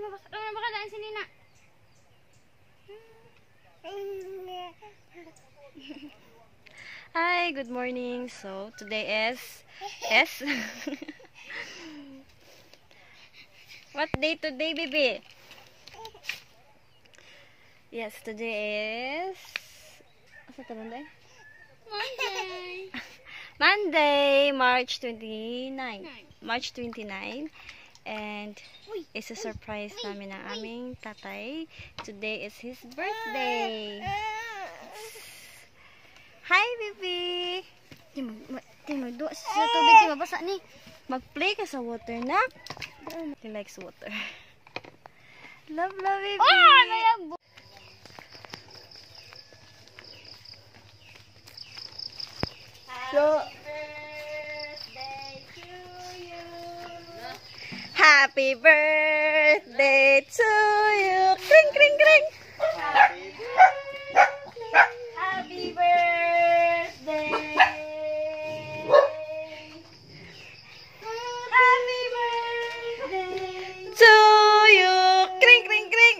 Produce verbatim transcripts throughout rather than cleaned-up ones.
mabasa naman baka daan si Nina. Hi, good morning. So, today is S. What day today, baby? Yes, today is Asa taron day? Monday. Monday, March twenty-ninth. March twenty-ninth. And it's a surprise namin ng aming tatay. Today is his birthday. Hi, baby! Di mag... Di magduwa sa tubig. Di mabasa ni. Mag-play ka sa water, na? He likes water. Love, love, baby! Oh! Nayabo! So, happy birthday to you! Kring, kring, kring! Happy birthday! Happy birthday! Happy birthday to you! Kring, kring, kring!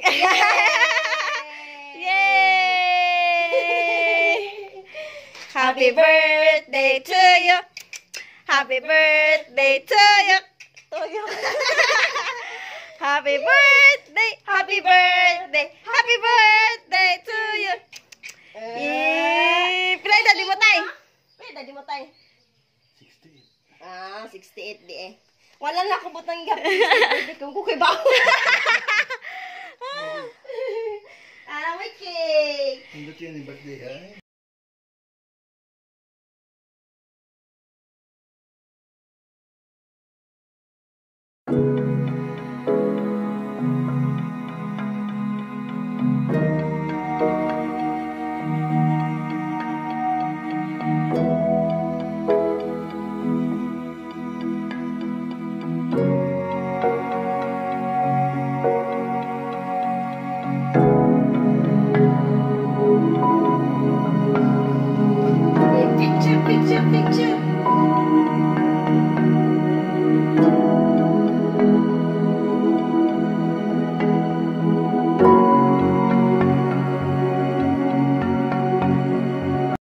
Yay! Happy birthday to you! Happy birthday to you! To you! Happy birthday! Happy birthday! Happy birthday to you! Eh, pila edad di mo tay? Pila edad di mo tay? sixty-eight. Ah, sixty-eight di eh. Wala na akong butang gabi. Birthday kong kukoy ba? Ah, may cake. Hindi yun yung birthday ay.